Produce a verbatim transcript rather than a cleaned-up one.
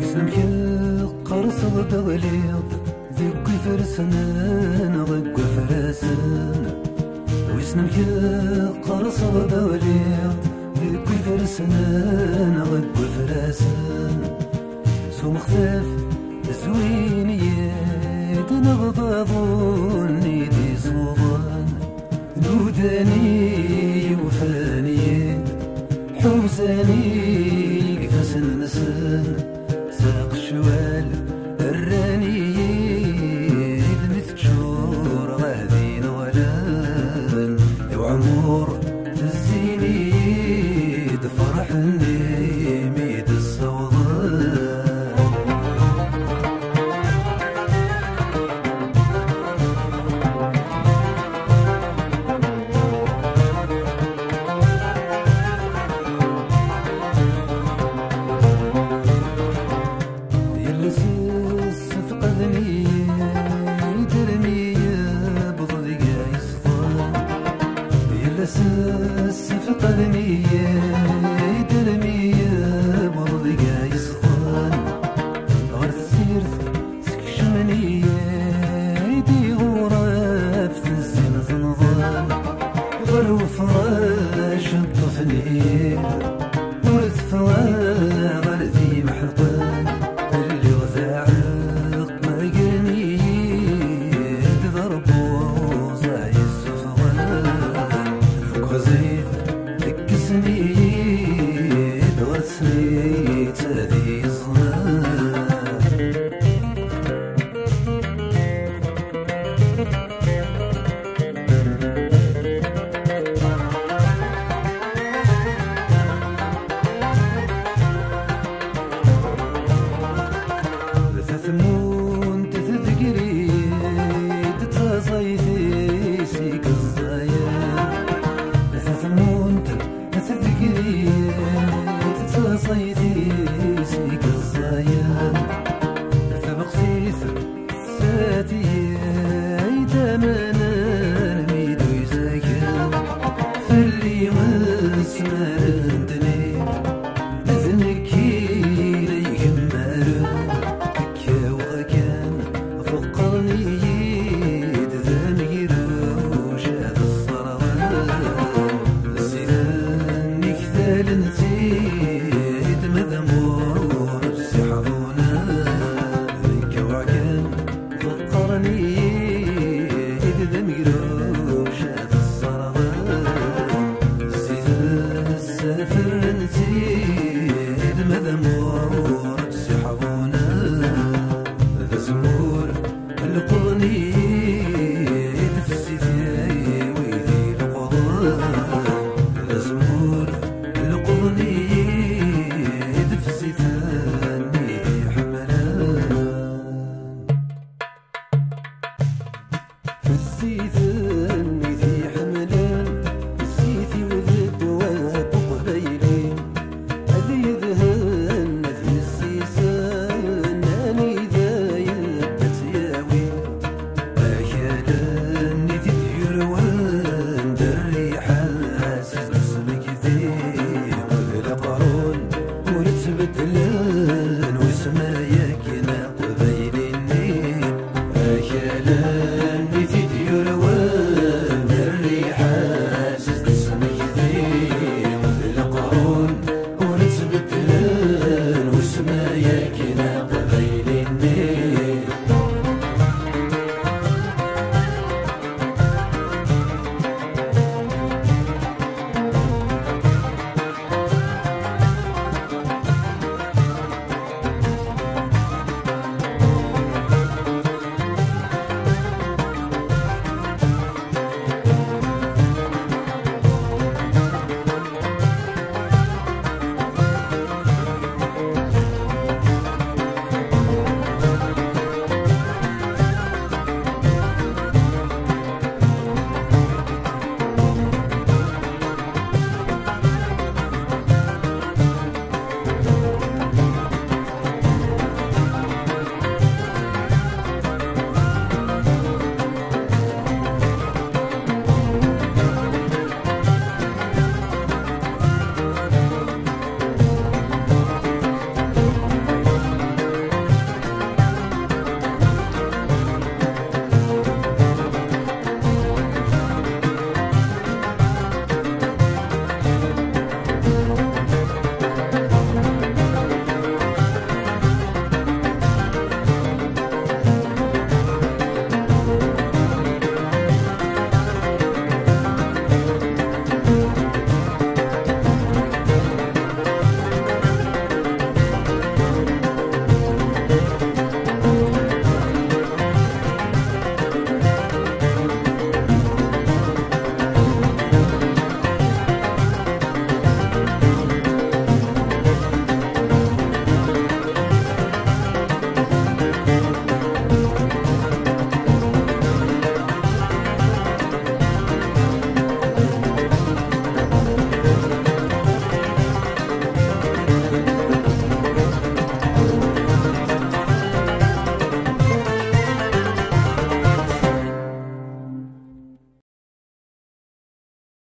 وسلمك القرص ضغليط ذكي فرسنان ضق فرسن وسلمك القرص ضغليط ذكي فرسنان ضق فرسن سو مختاف زوين يد نغضاضون يدي صوضان نوداني وفاني حوزاني قفص المسن ساق الشوال الراني دمت تشور غادي نغلان يو عمور تزيني دفرحني ميد الصوضان سفقدني درمي برضي يسخن غير السيرت سكشمني يدي غراب في الزين تنظل غير وفراش الطفني ورثفا غير ذي محقن اللي وذاعق ما قرني تضربو زاي السفغان فوق غزيف دكسني دورتني تادي الظلام تثمون تتذكري تتصيفي سيك الزايا تثمون تتذكري تتصيفي سيك الزايا تبقسيث ساتي دامنا الميدو يزاكا فاللي مسمار دني اذنكي لي مارو كان فقرني ذنير وجاد الصرغان زيدني كثال نزيد مذمور سيحضونا ذيك وعكان فقرني ذنير وجاد الصرغان زيد السافر نزيد مذمور